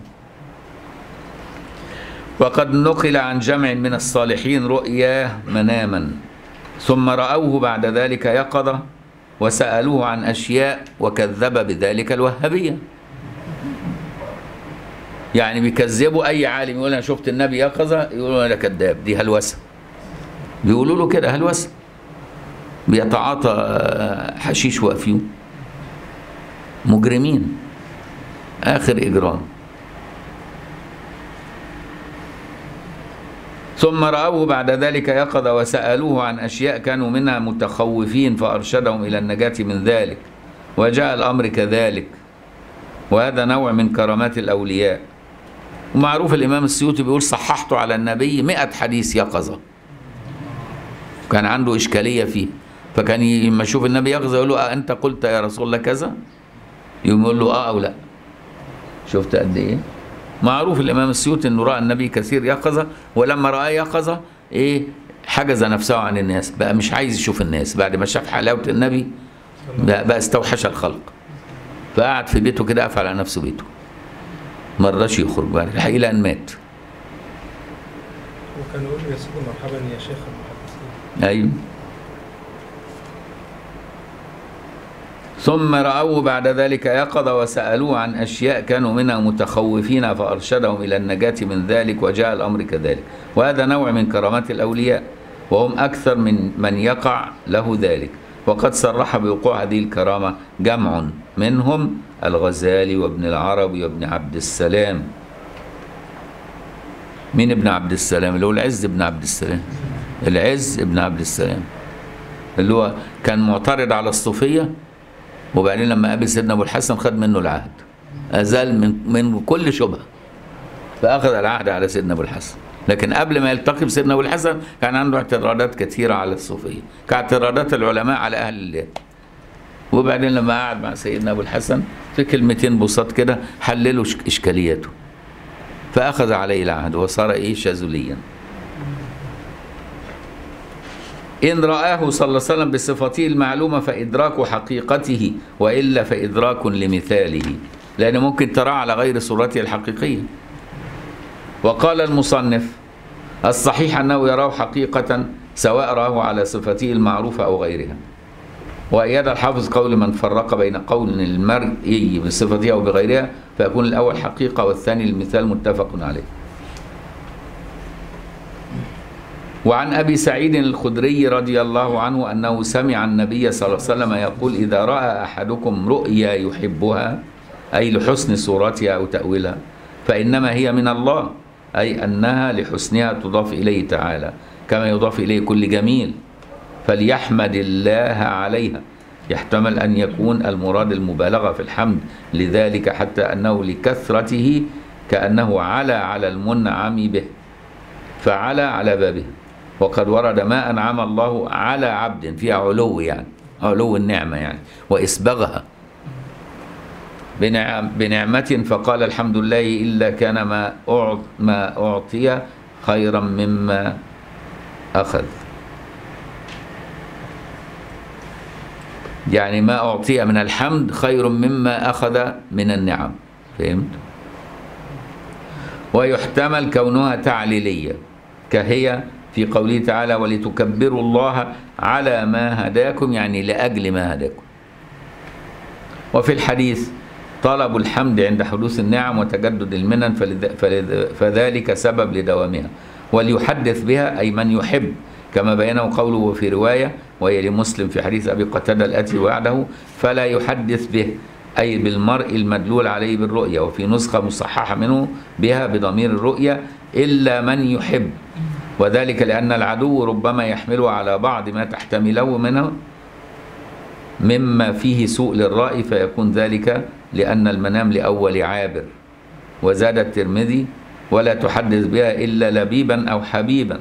وقد نقل عن جمع من الصالحين رؤياه مناما ثم رأوه بعد ذلك يقظة وسألوه عن أشياء وكذب بذلك الوهابية. يعني بيكذبوا أي عالم يقول أنا شفت النبي يقظة، يقولوا أنا كذاب، دي هلوسة، بيقولوا له كده هلوسة، بيتعاطى حشيش وأفيون، مجرمين آخر إجرام. ثم رأوه بعد ذلك يقظة وسألوه عن أشياء كانوا منها متخوفين فأرشدهم إلى النجاة من ذلك، وجاء الأمر كذلك، وهذا نوع من كرامات الأولياء. ومعروف الإمام السيوطي بيقول: صححت على النبي مئة حديث يقظة، كان عنده إشكالية فيه، فكان لما يشوف النبي يقظة يقول له: أنت قلت يا رسول الله كذا؟ يقوم يقول له آه أو لا. شفت قد إيه؟ معروف الإمام السيوطي أنه رأى النبي كثير يقظة، ولما رأى يقظة إيه حجز نفسه عن الناس، بقى مش عايز يشوف الناس بعد ما شاف حلاوة النبي، بقى, بقى استوحش الخلق، فقعد في بيته كده، قفل على نفسه بيته، ما رضاش يخرج بعد إلى أن مات. وكان يقول يا سيدي مرحبا يا شيخ المحدثين. أيوه. ثم رأوه بعد ذلك يقظة وسألوه عن أشياء كانوا منها متخوفين فأرشدهم إلى النجاة من ذلك، وجاء الأمر كذلك، وهذا نوع من كرامات الأولياء، وهم أكثر من من يقع له ذلك. وقد صرح بوقوع هذه الكرامة جمع منهم الغزالي وابن العربي وابن عبد السلام. مين ابن عبد السلام؟ اللي هو العز ابن عبد السلام، العز ابن عبد السلام، اللي هو كان معترض على الصوفية، وبعدين لما قابل سيدنا ابو الحسن خد منه العهد، ازال من من كل شبهه، فاخذ العهد على سيدنا ابو الحسن. لكن قبل ما يلتقي بسيدنا ابو الحسن كان عنده اعتراضات كثيره على الصوفيه، كاعتراضات العلماء على اهل الله. وبعدين لما قعد مع سيدنا ابو الحسن في كلمتين بساط كده حللوا اشكالياته، فاخذ عليه العهد وصار ايه شاذليا. إن رآه صلى الله عليه وسلم بصفته المعلومة فإدراك حقيقته، وإلا فإدراك لمثاله، لأن ممكن تراه على غير صورته الحقيقية. وقال المصنف: الصحيح أنه يراه حقيقة سواء راه على صفته المعروفة أو غيرها. وأيد الحافظ قول من فرق بين قول المرئي بصفته أو بغيرها، فيكون الأول حقيقة والثاني المثال، متفق عليه. وعن أبي سعيد الخدري رضي الله عنه أنه سمع النبي صلى الله عليه وسلم يقول: إذا رأى أحدكم رؤيا يحبها، أي لحسن صورتها أو تأويلها، فإنما هي من الله، أي أنها لحسنها تضاف إليه تعالى كما يضاف إليه كل جميل، فليحمد الله عليها. يحتمل أن يكون المراد المبالغة في الحمد لذلك، حتى أنه لكثرته كأنه على على المنعم به، فعلى على بابه. وقد ورد ما أنعم الله على عبد، فيها علو، يعني علو النعمة يعني، وإسبغها بنعم بنعمة، فقال الحمد لله إلا كان ما ما أعطي خيرا مما أخذ. يعني ما أعطي من الحمد خير مما أخذ من النعم. فهمت؟ ويحتمل كونها تعليلية كهي في قوله تعالى ولتكبروا الله على ما هداكم، يعني لأجل ما هداكم. وفي الحديث طلب الحمد عند حدوث النعم وتجدد المنن فذلك سبب لدوامها، وليحدث بها أي من يحب، كما بينه قوله في رواية وهي لمسلم في حديث أبي قتادة الآتي وعده فلا يحدث به أي بالمرء المدلول عليه بالرؤية، وفي نسخة مصححة منه بها بضمير الرؤية إلا من يحب، وذلك لأن العدو ربما يحمله على بعض ما تحتمله منه مما فيه سوء للرأي، فيكون ذلك لأن المنام لأول عابر. وزاد الترمذي ولا تحدث بها إلا لبيبا أو حبيبا.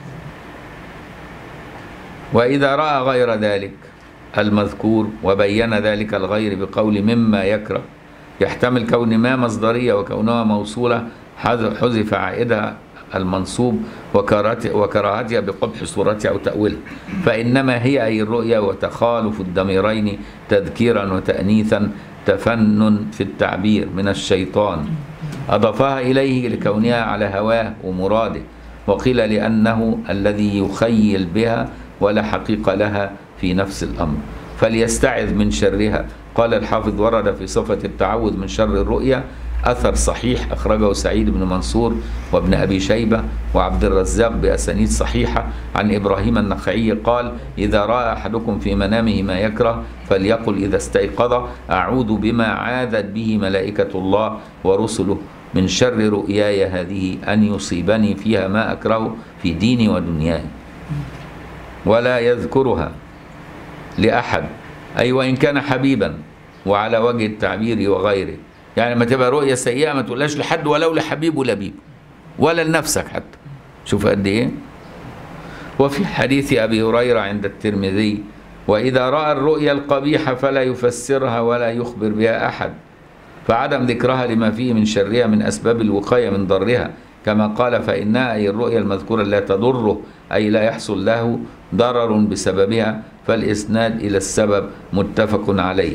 وإذا رأى غير ذلك المذكور وبين ذلك الغير بقول مما يكره، يحتمل كون ما مصدرية وكونها موصولة حذف عائدها المنصوب وكراهتها بقبح صورتها أو تأويلها، فإنما هي أي الرؤيا وتخالف الضميرين تذكيرا وتأنيثا تفنن في التعبير من الشيطان أضافها إليه لكونها على هواه ومراده، وقيل لأنه الذي يخيل بها ولا حقيقة لها في نفس الأمر فليستعذ من شرها. قال الحافظ ورد في صفة التعوذ من شر الرؤيا أثر صحيح أخرجه سعيد بن منصور وابن أبي شيبة وعبد الرزاق بأسانيد صحيحة عن إبراهيم النخعي قال إذا رأى أحدكم في منامه ما يكره فليقل إذا استيقظ أعوذ بما عاذت به ملائكة الله ورسله من شر رؤياي هذه أن يصيبني فيها ما أكره في ديني ودنياي، ولا يذكرها لأحد أي وإن كان حبيبا وعلى وجه التعبير وغيره. يعني ما تبقى رؤية سيئة ما تقولهاش لحد ولو لحبيب ولبيب ولا لنفسك حتى. شوف قد إيه. وفي حديث أبي هريرة عند الترمذي وإذا رأى الرؤيا القبيحة فلا يفسرها ولا يخبر بها أحد، فعدم ذكرها لما فيه من شرها من أسباب الوقاية من ضرها، كما قال فإنها أي الرؤيا المذكورة لا تضره أي لا يحصل له ضرر بسببها، فالإسناد إلى السبب متفق عليه.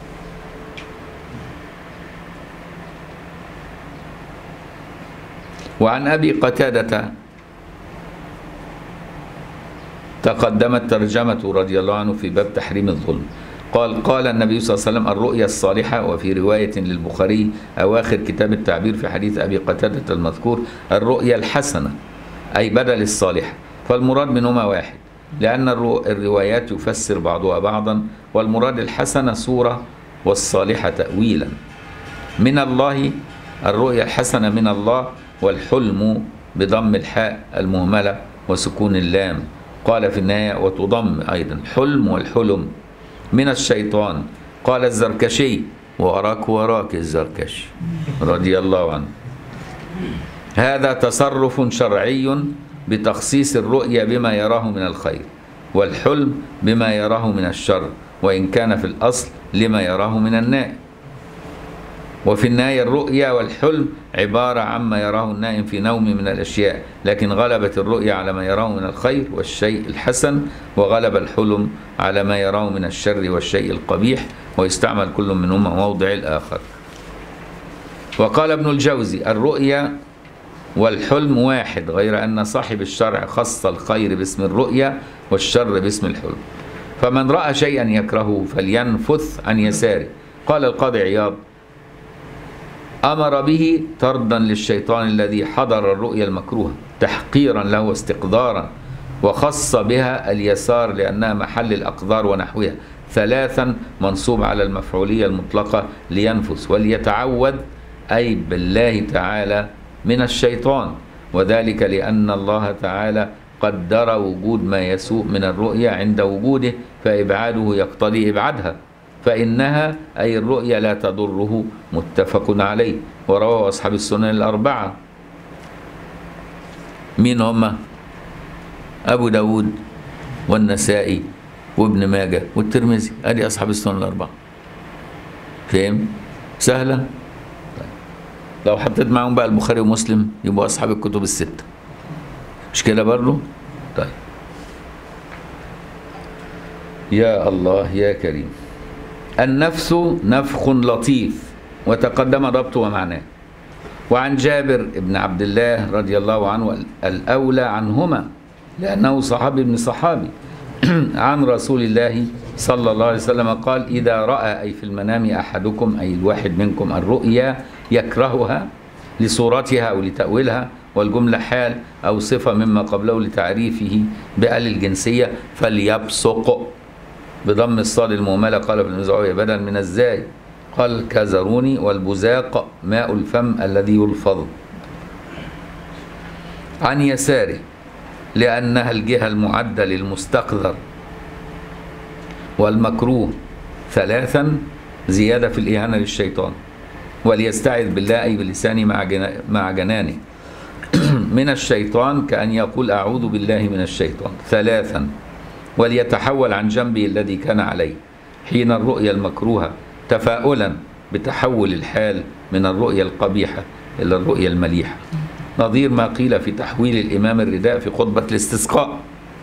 وعن أبي قتادة تقدمت ترجمة رضي الله عنه في باب تحريم الظلم. قال قال النبي صلى الله عليه وسلم الرؤيا الصالحة، وفي رواية للبخاري أواخر كتاب التعبير في حديث أبي قتادة المذكور الرؤيا الحسنة أي بدل الصالحة، فالمراد منهما واحد لأن الروايات يفسر بعضها بعضا، والمراد الحسنة صورة والصالحة تأويلا. من الله الرؤيا الحسنة من الله، والحلم بضم الحاء المهملة وسكون اللام. قال في النهاية وتضم أيضا حلم والحلم من الشيطان. قال الزركشي وراك وراك الزركش رضي الله عنه هذا تصرف شرعي بتخصيص الرؤيا بما يراه من الخير، والحلم بما يراه من الشر، وإن كان في الأصل لما يراه من النائم. وفي النهاية الرؤيا والحلم عبارة عما يراه النائم في نوم من الأشياء، لكن غلبت الرؤيا على ما يراه من الخير والشيء الحسن، وغلب الحلم على ما يراه من الشر والشيء القبيح، ويستعمل كل منهما موضع الآخر. وقال ابن الجوزي الرؤيا والحلم واحد، غير أن صاحب الشرع خص الخير باسم الرؤيا والشر باسم الحلم. فمن رأى شيئا يكرهه فلينفث عن يساره. قال القاضي عياض أمر به طردا للشيطان الذي حضر الرؤيا المكروهة تحقيرا له واستقدارا، وخص بها اليسار لأنها محل الأقدار ونحوها، ثلاثا منصوب على المفعولية المطلقة لينفث وليتعوذ أي بالله تعالى من الشيطان، وذلك لأن الله تعالى قدر وجود ما يسوء من الرؤيا عند وجوده، فإبعاده يقتضي إبعادها، فإنها أي الرؤيا لا تضره متفق عليه. ورواه أصحاب السنن الأربعة. مين هم؟ أبو داود والنسائي وابن ماجه والترمذي، أدي أصحاب السنن الأربعة. فهم؟ سهلة؟ طيب. لو حطيت معهم بقى البخاري ومسلم يبقوا أصحاب الكتب الستة، مش كده برضه؟ طيب. يا الله يا كريم. النفس نفخ لطيف، وتقدم ضبطه ومعناه. وعن جابر بن عبد الله رضي الله عنه الأولى عنهما لأنه صحابي ابن صحابي عن رسول الله صلى الله عليه وسلم قال: إذا رأى أي في المنام أحدكم أي الواحد منكم الرؤيا يكرهها لصورتها أو لتأويلها، والجملة حال أو صفة مما قبله لتعريفه بأل الجنسية، فليبصق بضم الصاد المهملة. قال ابن زعوية بدل من الزاي. قال كزروني. والبزاق ماء الفم الذي يلفظ. عن يساره لأنها الجهة المعدة للمستقذر والمكروه ثلاثا زيادة في الإهانة للشيطان. وليستعذ بالله أي بلسانه مع مع جنانه من الشيطان كأن يقول أعوذ بالله من الشيطان ثلاثا. وليتحول عن جنبه الذي كان عليه حين الرؤيا المكروهة تفاؤلا بتحول الحال من الرؤيا القبيحة إلى الرؤيا المليحة، نظير ما قيل في تحويل الإمام الرداء في خطبة الاستسقاء.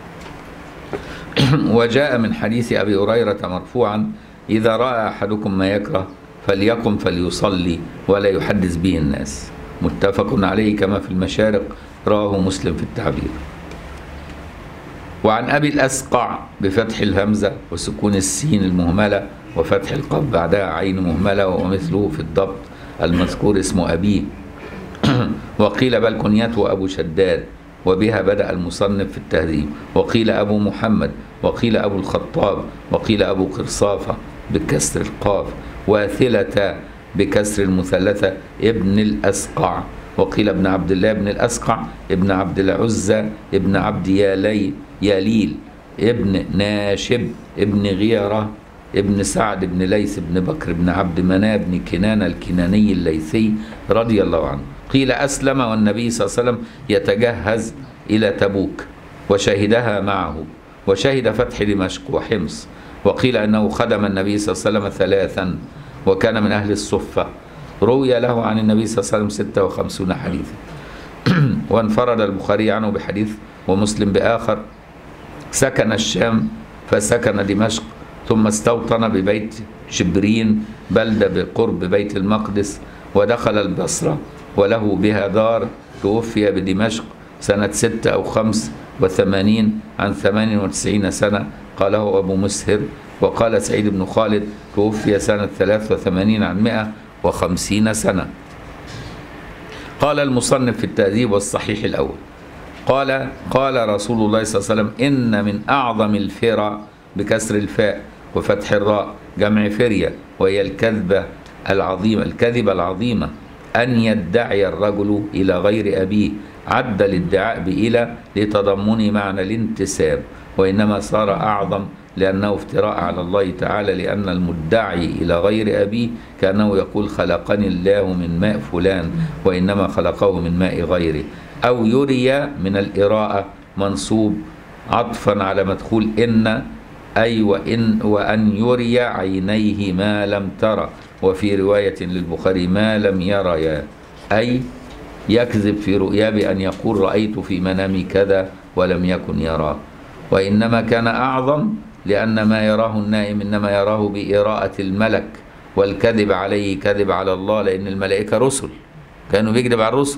وجاء من حديث أبي هريرة مرفوعا: إذا رأى أحدكم ما يكره فليقم فليصلي ولا يحدث به الناس. متفق عليه كما في المشارق، رواه مسلم في التعبير. وعن أبي الأسقع بفتح الهمزة وسكون السين المهملة وفتح القاف بعدها عين مهملة، ومثله في الضبط المذكور اسم أبيه. وقيل بل كنيته أبو شداد، وبها بدأ المصنف في التهذيب. وقيل أبو محمد، وقيل أبو الخطاب، وقيل أبو قرصافة بكسر القاف، واثلة بكسر المثلثة ابن الأسقع. وقيل ابن عبد الله ابن الأسقع ابن عبد العزة ابن عبد يالي ياليل ابن ناشب ابن غيرة ابن سعد ابن ليث ابن بكر ابن عبد مناف ابن كنان الكناني الليثي رضي الله عنه. قيل أسلم والنبي صلى الله عليه وسلم يتجهز إلى تبوك وشهدها معه، وشهد فتح دمشق وحمص. وقيل أنه خدم النبي صلى الله عليه وسلم ثلاثا وكان من أهل الصفة. روي له عن النبي صلى الله عليه وسلم ستة وخمسين حديثا. وانفرد البخاري عنه بحديث ومسلم بآخر: سكن الشام فسكن دمشق ثم استوطن ببيت شبرين بلدة بقرب بيت المقدس، ودخل البصرة وله بها دار. توفي بدمشق سنة ستة أو خمس وثمانين عن ثمان وتسعين سنة، قاله أبو مسهر. وقال سعيد بن خالد توفي سنة ثلاث وثمانين عن مئة وخمسين سنة. قال المصنف في التهذيب والصحيح الأول قال قال رسول الله صلى الله عليه وسلم: إن من أعظم الفرى بكسر الفاء وفتح الراء جمع فرية، وهي الكذبة العظيمة الكذبة العظيمة أن يدعي الرجل إلى غير أبيه. عد الادعاء بإلى لتضمن معنى الانتساب، وإنما صار أعظم لأنه افتراء على الله تعالى، لأن المدعي إلى غير أبيه كأنه يقول خلقني الله من ماء فلان وإنما خلقه من ماء غيره. أو يري من الإراءة منصوب عطفا على مدخول إن، أي وإن وأن يري عينيه ما لم ترى. وفي رواية للبخاري ما لم يرى، أي يكذب في رؤيا بأن يقول رأيت في منامي كذا ولم يكن يراه. وإنما كان أعظم لأن ما يراه النائم إنما يراه بإراءة الملك، والكذب عليه كذب على الله، لأن الملائكة رسل كانوا بيكذب على الرسل.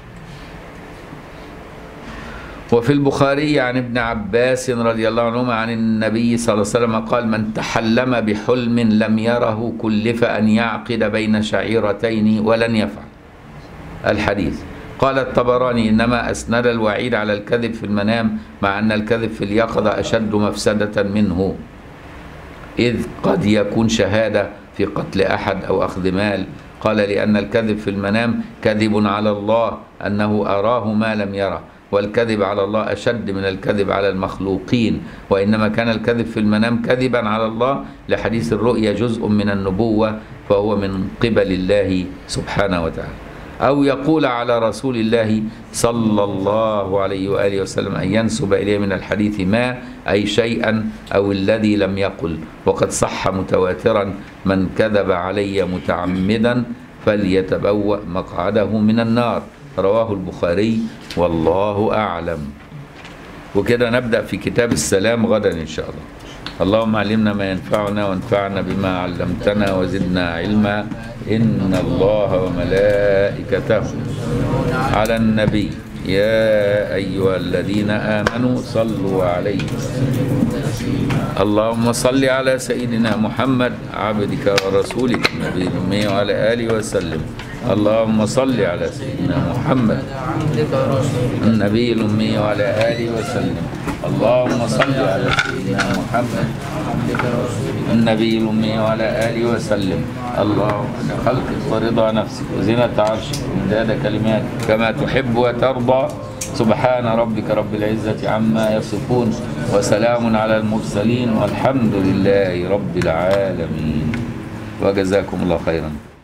وفي البخاري عن ابن عباس رضي الله عنهما عن النبي صلى الله عليه وسلم قال: من تحلم بحلم لم يره كلف أن يعقد بين شعيرتين ولن يفعل. الحديث. قال الطبراني: إنما أسند الوعيد على الكذب في المنام، مع أن الكذب في اليقظة أشد مفسدة منه، إذ قد يكون شهادة في قتل أحد أو أخذ مال. قال: لأن الكذب في المنام كذب على الله أنه أراه ما لم يره، والكذب على الله أشد من الكذب على المخلوقين. وإنما كان الكذب في المنام كذبا على الله لحديث الرؤيا جزء من النبوة، فهو من قبل الله سبحانه وتعالى. أو يقول على رسول الله صلى الله عليه وآله وسلم أن ينسب إليه من الحديث ما، أي شيئا أو الذي لم يقل. وقد صح متواترا: من كذب علي متعمدا فليتبوأ مقعده من النار. رواه البخاري والله أعلم. وكده نبدأ في كتاب السلام غدا إن شاء الله. اللهم علمنا ما ينفعنا وانفعنا بما علمتنا وزدنا علما. إن الله وملائكته على النبي يا أيها الذين آمنوا صلوا عليه. اللهم صل على سيدنا محمد عبدك ورسولك النبي الأمي وعلى آله وسلم. اللهم صل على سيدنا محمد النبي الأمي وعلى آله وسلم. اللهم صل على سيدنا محمد النبي الأمي وعلى آله وسلم. اللهم خلقك ورضا نفسك وزنة عرشك ومداد كلماتك كما تحب وترضى. سبحان ربك رب العزة عما يصفون وسلام على المرسلين والحمد لله رب العالمين. وجزاكم الله خيرا.